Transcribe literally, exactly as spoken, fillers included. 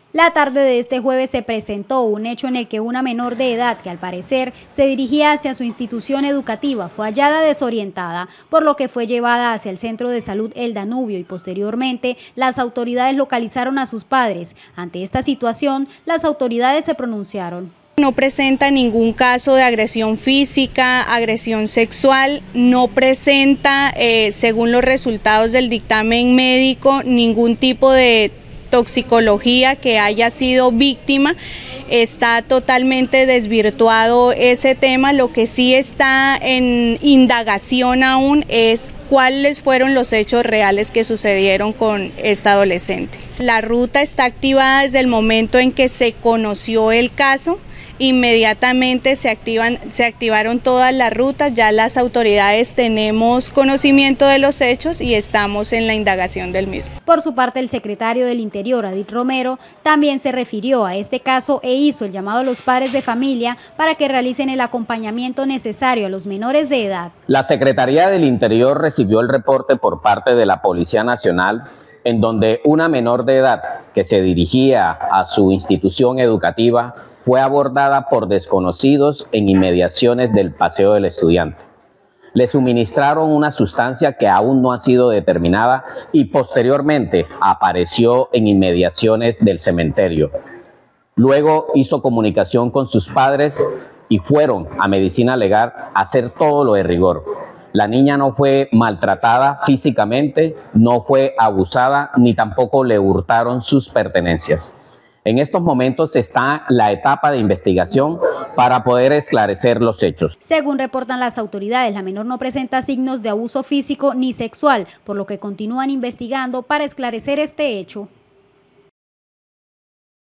La tarde de este jueves se presentó un hecho en el que una menor de edad que al parecer se dirigía hacia su institución educativa fue hallada desorientada, por lo que fue llevada hacia el Centro de Salud El Danubio y posteriormente las autoridades localizaron a sus padres. Ante esta situación, las autoridades se pronunciaron. No presenta ningún caso de agresión física, agresión sexual, no presenta, eh, según los resultados del dictamen médico, ningún tipo de toxicología que haya sido víctima. Está totalmente desvirtuado ese tema. Lo que sí está en indagación aún es cuáles fueron los hechos reales que sucedieron con esta adolescente. La ruta está activada desde el momento en que se conoció el caso. Inmediatamente se activan, se activaron todas las rutas, ya las autoridades tenemos conocimiento de los hechos y estamos en la indagación del mismo. Por su parte, el secretario del Interior, Adit Romero, también se refirió a este caso e hizo el llamado a los padres de familia para que realicen el acompañamiento necesario a los menores de edad. La Secretaría del Interior recibió el reporte por parte de la Policía Nacional en donde una menor de edad que se dirigía a su institución educativa fue abordada por desconocidos en inmediaciones del Paseo del Estudiante. Le suministraron una sustancia que aún no ha sido determinada y posteriormente apareció en inmediaciones del cementerio. Luego hizo comunicación con sus padres y fueron a medicina legal a hacer todo lo de rigor. La niña no fue maltratada físicamente, no fue abusada, ni tampoco le hurtaron sus pertenencias. En estos momentos está la etapa de investigación para poder esclarecer los hechos. Según reportan las autoridades, la menor no presenta signos de abuso físico ni sexual, por lo que continúan investigando para esclarecer este hecho.